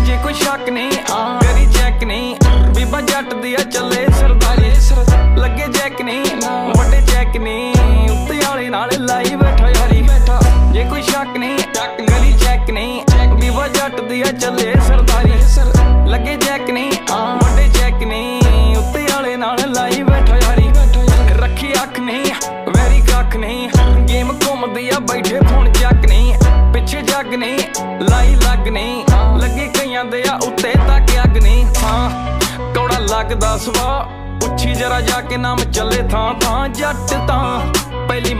जे कोई शक नहीं करी चेक नहीं, बीबा जट दिया चले सरदारी, लगे चेक नहीं बड़े चेक नहीं, उत्ते आले नाल लाई बैठा यारी। जे कोई शक नहीं करी चेक नहीं, बीबा जट दिया चले सरदारी, लगे चेक नहीं बड़े चेक नहीं, उत्ते आले नाल लाई बैठा यारी। रखी अख नहीं वैरी कख नहीं, गेम घूमदी आ बैठे फोन चक नहीं, पिछे जग नहीं लाई लग नहीं, लगे कईयां दे आ उत्ते तक अग नहीं। हाँ कौड़ा लगदा सुभा, पुछी जरा जाके नाम चले थां थां जट तां पहली